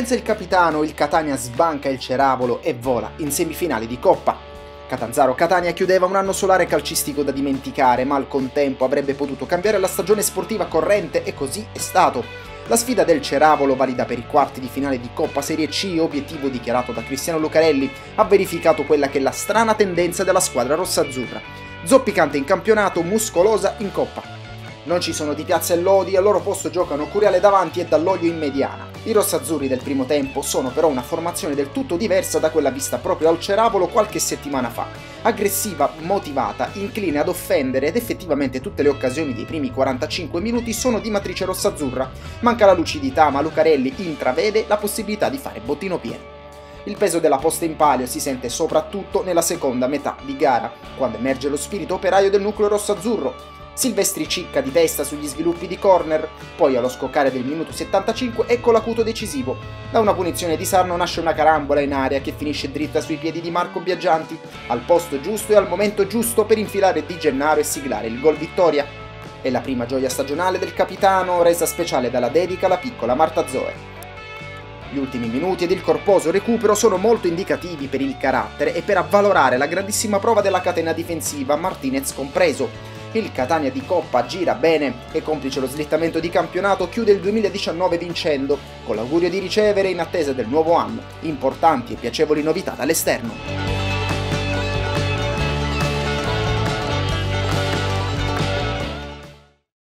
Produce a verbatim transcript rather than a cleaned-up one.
Senza il capitano, il Catania sbanca il Ceravolo e vola in semifinali di Coppa. Catanzaro Catania chiudeva un anno solare calcistico da dimenticare, ma al contempo avrebbe potuto cambiare la stagione sportiva corrente e così è stato. La sfida del Ceravolo, valida per i quarti di finale di Coppa Serie C, obiettivo dichiarato da Cristiano Lucarelli, ha verificato quella che è la strana tendenza della squadra rossaazzurra. Zoppicante in campionato, muscolosa in Coppa. Non ci sono Di Piazza e Lodi, al loro posto giocano Curiale davanti e Dall'Oglio in mediana. I rossazzurri del primo tempo sono però una formazione del tutto diversa da quella vista proprio al Ceravolo qualche settimana fa. Aggressiva, motivata, incline ad offendere ed effettivamente tutte le occasioni dei primi quarantacinque minuti sono di matrice rossazzurra. Manca la lucidità, ma Lucarelli intravede la possibilità di fare bottino pieno. Il peso della posta in palio si sente soprattutto nella seconda metà di gara, quando emerge lo spirito operaio del nucleo rossazzurro. Silvestri cicca di testa sugli sviluppi di corner, poi allo scoccare del minuto settantacinque ecco l'acuto decisivo. Da una punizione di Sarno nasce una carambola in aria che finisce dritta sui piedi di Marco Biaggianti, al posto giusto e al momento giusto per infilare Di Gennaro e siglare il gol vittoria. È la prima gioia stagionale del capitano, resa speciale dalla dedica alla piccola Marta Zoe. Gli ultimi minuti ed il corposo recupero sono molto indicativi per il carattere e per avvalorare la grandissima prova della catena difensiva, Martinez compreso. Il Catania di Coppa gira bene e, complice lo slittamento di campionato, chiude il duemiladiciannove vincendo, con l'augurio di ricevere, in attesa del nuovo anno, importanti e piacevoli novità dall'esterno.